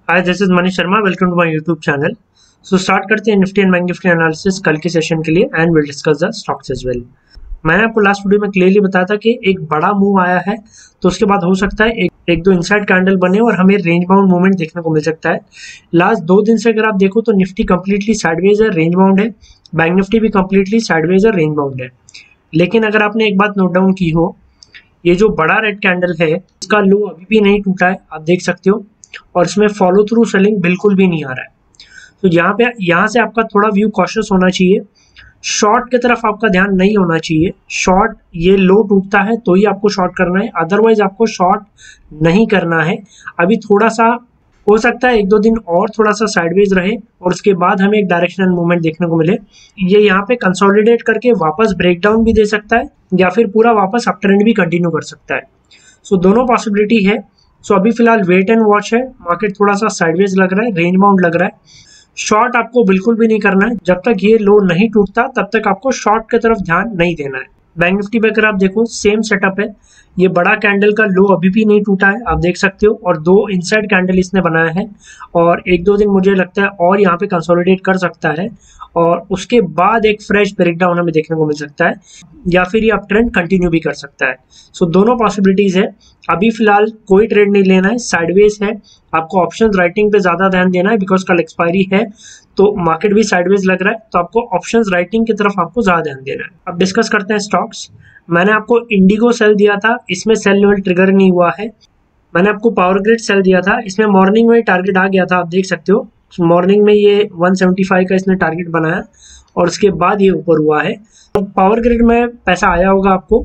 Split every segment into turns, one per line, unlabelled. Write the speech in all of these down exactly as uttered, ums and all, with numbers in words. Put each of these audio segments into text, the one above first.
Hi, this is Manish Sharma. Welcome to my YouTube channel. So start करते हैं Nifty and Bank Nifty analysis कल के session के लिए and will discuss the stocks as well. मैंने आपको लास्ट वीडियो में क्लियरली बताया था कि एक बड़ा मूव आया है तो उसके बाद हो सकता है एक, एक दो इनसाइड कैंडल बने और हमें रेंज बाउंड मूवमेंट देखने को मिल सकता है। लास्ट दो दिन से अगर आप देखो तो निफ्टी कंप्लीटली साइडवेज है, रेंज बाउंड है। बैंक निफ्टी भी कंप्लीटली साइडवेज है, रेंज बाउंड है। लेकिन अगर आपने एक बात नोट डाउन की हो, ये जो बड़ा रेड कैंडल है इसका लो अभी भी नहीं टूटा है, आप देख सकते हो, और इसमें फॉलो थ्रू सेलिंग बिल्कुल भी नहीं आ रहा है। तो यहाँ पे यहाँ से आपका थोड़ा व्यू कॉशियस होना चाहिए। शॉर्ट की तरफ आपका ध्यान नहीं होना चाहिए। शॉर्ट ये लो टूटता है तो ही आपको शॉर्ट करना है, अदरवाइज आपको शॉर्ट नहीं करना है। अभी थोड़ा सा हो सकता है एक दो दिन और थोड़ा सा साइडवेज रहे और उसके बाद हमें एक डायरेक्शनल मूवमेंट देखने को मिले। ये यहाँ पे कंसोलिडेट करके वापस ब्रेकडाउन भी दे सकता है या फिर पूरा वापस अप ट्रेंड भी कंटिन्यू कर सकता है। सो so, दोनों पॉसिबिलिटी है। सो so, अभी फिलहाल वेट एंड वॉच है। मार्केट थोड़ा सा साइडवेज लग रहा है, रेंज बाउंड लग रहा है। शॉर्ट आपको बिल्कुल भी नहीं करना है। जब तक ये लो नहीं टूटता तब तक आपको शॉर्ट की तरफ ध्यान नहीं देना है। बैंक निफ्टी पे अगर आप देखो सेम सेटअप है। ये बड़ा कैंडल का लो अभी भी नहीं टूटा है, आप देख सकते हो, और दो इनसाइड कैंडल इसने बनाया है और एक दो दिन मुझे लगता है और यहाँ पे कंसोलिडेट कर सकता है और उसके बाद एक फ्रेश ब्रेकडाउन हमें देखने को मिल सकता है या फिर ये अप ट्रेंड कंटिन्यू भी कर सकता है। सो so, दोनों पॉसिबिलिटीज है। अभी फिलहाल कोई ट्रेड नहीं लेना है, साइडवेज है। आपको ऑप्शंस राइटिंग पे ज्यादा ध्यान देना है बिकॉज कल एक्सपायरी है तो मार्केट भी साइडवेज लग रहा है, तो आपको ऑप्शंस राइटिंग की तरफ आपको ज्यादा ध्यान देना है। अब डिस्कस करते हैं स्टॉक्स। मैंने आपको इंडिगो सेल दिया था, इसमें सेल लेवल ट्रिगर नहीं हुआ है। मैंने आपको पावर ग्रिड सेल दिया था, इसमें मॉर्निंग में टारगेट आ गया था, आप देख सकते हो। मॉर्निंग में ये एक सौ पचहत्तर का इसने टारगेट बनाया और उसके बाद ये ऊपर हुआ है। तो पावर ग्रिड में पैसा आया होगा आपको।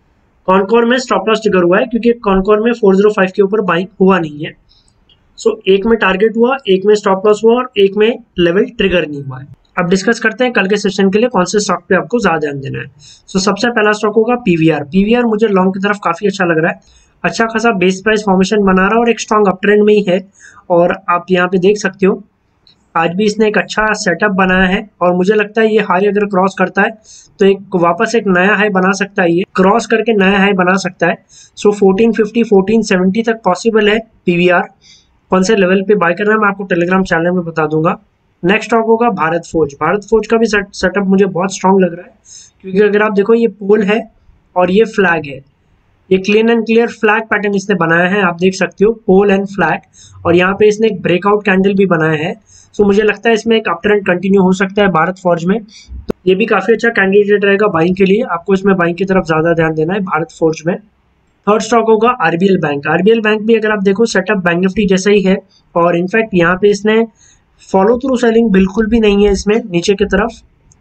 कॉनकोर में स्टॉप लॉस ट्रिगर हुआ है क्योंकि कॉनकोर में चार सौ पाँच के ऊपर बाइंग हुआ नहीं है। सो so, एक में टारगेट हुआ, एक में स्टॉप लॉस हुआ और एक में लेवल ट्रिगर नहीं हुआ है। अब डिस्कस करते हैं कल के सेशन के लिए कौन से स्टॉक पे आपको ज्यादा ध्यान देना है। सो so, सबसे पहला स्टॉक होगा पीवीआर। पीवीआर मुझे लॉन्ग की तरफ काफी अच्छा लग रहा है। अच्छा खासा बेस प्राइस फॉर्मेशन बना रहा है और एक स्ट्रॉन्ग अप ट्रेंड में ही है और आप यहाँ पे देख सकते हो आज भी इसने एक अच्छा सेटअप बनाया है और मुझे लगता है ये हाई अगर क्रॉस करता है तो एक वापस एक नया हाई बना सकता है। ये क्रॉस करके नया हाई बना सकता है। So fourteen fifty fourteen seventy तक पॉसिबल है पीवीआर। कौन से लेवल पे बाय करना है मैं आपको टेलीग्राम चैनल में बता दूंगा। नेक्स्ट स्टॉक होगा भारत फोर्ज। भारत फोर्ज का भी सेटअप मुझे बहुत स्ट्रांग लग रहा है क्योंकि अगर आप देखो ये पोल है और ये फ्लैग है, ये clean and clear flag pattern इसने बनाया है, आप देख सकते हो, पोल एंड फ्लैग, और यहाँ पे इसने एक ब्रेकआउट कैंडल भी बनाया है। सो मुझे लगता है इसमें एक अप ट्रेंड कंटिन्यू हो सकता है भारत फोर्ज में, तो ये भी काफी अच्छा कैंडिडेट रहेगा बाइंग के लिए। आपको इसमें बाइंग की तरफ ज्यादा ध्यान देना है भारत फोर्ज में। थर्ड स्टॉक होगा आरबीएल बैंक। आरबीएल बैंक भी अगर आप देखो सेटअप बैंक निफ्टी जैसा ही है और इनफैक्ट यहाँ पे इसने फॉलो थ्रू सेलिंग बिल्कुल भी नहीं है इसमें नीचे की तरफ।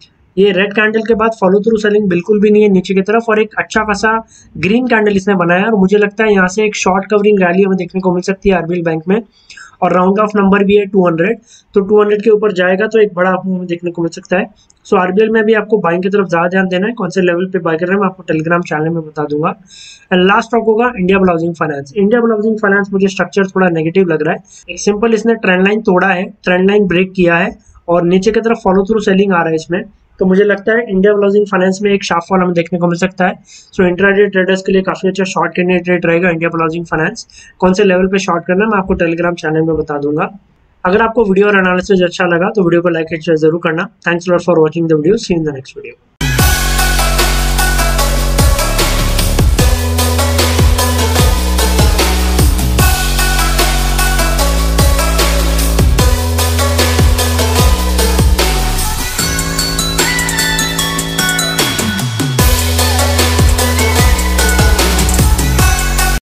ये रेड कैंडल के बाद फॉलो थ्रू सेलिंग बिल्कुल भी नहीं है नीचे की तरफ और एक अच्छा खासा ग्रीन कैंडल इसने बनाया और मुझे लगता है यहाँ से एक शॉर्ट कवरिंग रैली हमें देखने को मिल सकती है आरबीएल बैंक में और राउंड ऑफ नंबर भी है टू हंड्रेड, तो टू हंड्रेड के ऊपर जाएगा तो एक बड़ा मूव देखने को मिल सकता है। सो आरबीएल में भी आपको बाइंग की तरफ ज्यादा ध्यान देना है। कौन से लेवल पे बाय करना है मैं आपको टेलीग्राम चैनल में बता दूंगा। एंड लास्ट स्टॉक होगा Indiabulls Housing Finance. Indiabulls Housing Finance मुझे स्ट्रक्चर थोड़ा नेगेटिव लग रहा है। एक सिंपल इसने ट्रेंड लाइन तोड़ा है, ट्रेंड लाइन ब्रेक किया है और नीचे की तरफ फॉलो थ्रू सेलिंग आ रहा है इसमें, तो मुझे लगता है इंडिया बुल हाउसिंग फाइनेंस में एक शार्प फॉल हमें देखने को मिल सकता है। सो इंट्राडे ट्रेडर्स के लिए काफी अच्छा शॉर्ट कैंडिडेट रहेगा इंडिया बुल हाउसिंग फाइनेंस। कौन से लेवल पे शॉर्ट करना है मैं आपको टेलीग्राम चैनल में बता दूंगा। अगर आपको वीडियो और एनालिसिस अच्छा लगा तो वीडियो को लाइक एंड शेयर जरूर करना। Thanks lot for watching the video. See in the next video.